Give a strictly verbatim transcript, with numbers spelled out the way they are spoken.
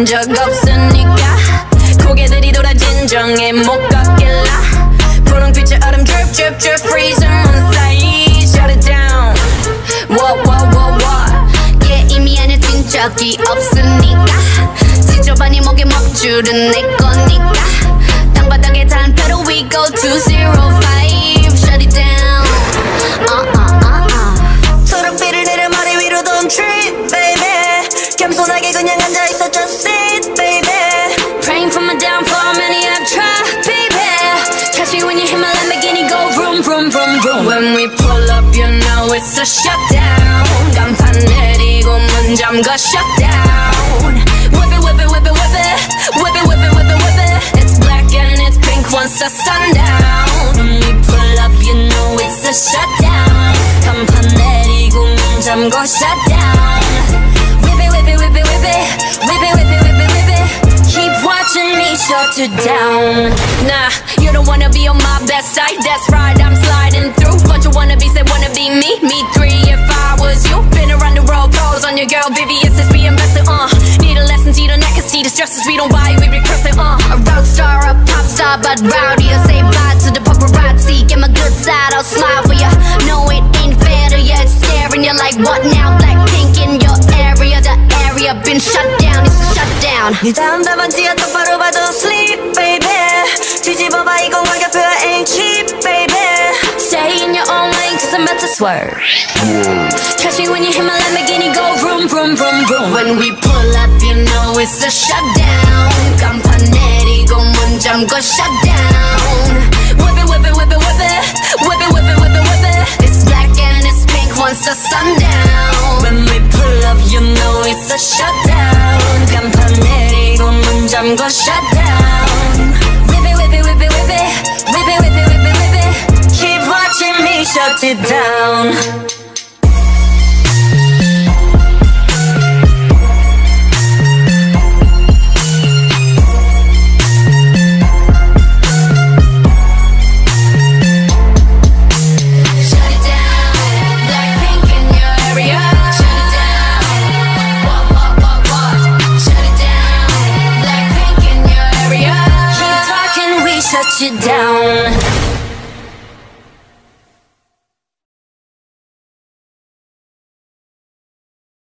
본 적 없으니까 고개들이 돌아 진정해 못 걷길라 분홍빛의 얼음 drip drip drip freeze moon 사이 shut it down what what what what yeah 이미 안에 뛴 적이 없으니까 지저분이 목에 먹줄은 내 거니까 땅바닥에 단패로 we go to zero five shut it down uh uh uh uh 초록빛을 내려 머리 위로 don't trip baby 겸손하게 그냥 앉아있어 just sit baby praying for my downfall many have tried baby catch me when you hit my Lamborghini go vroom vroom vroom vroom when we pull up you know it's a shutdown 간판 내리고 문 잠가 shutdown whip it whip it whip it whip it whip it whip it whip it whip it it's black and it's pink once the sundown when we pull up you know it's a shutdown 간판 내리고 문 잠가 shutdown whip it whip it whip it whip it whip it whip it whip it whip it keep watching me shut it down nah you don't wanna be on my best side that's right I'm sliding through bunch of wannabes that wanna be me me three if I was you been around the world pose on your girl V V S is being invested uh need a lesson see the neck and see the stresses we don't buy we recurse it uh a rock star a pop star but rowdy I say bye to the paparazzi get my good side I'll smile for ya no it ain't fair to ya it's staring you like what now black pink in your area the area been shut down it's a shutdown 네 다음 답안지야 똑바로 봐도 sleep baby 뒤집어봐 이건 가격표야 ain't cheap baby stay in your own lane cause I'm about to swerve catch me when you hit my Lamborghini go vroom vroom vroom vroom when we pull up you know it's a shutdown 간판 내리고 문 잠궈 shutdown whip it whip it whip it whip it whip it whip it whip it whip it it's black and it's pink once the sundown when we pull up you know it's a shutdown 간판 내리고 문 잠궈 shutdown whip it whip it whip it whip it whip it whip it whip it whip it keep watching me shut it down shut you down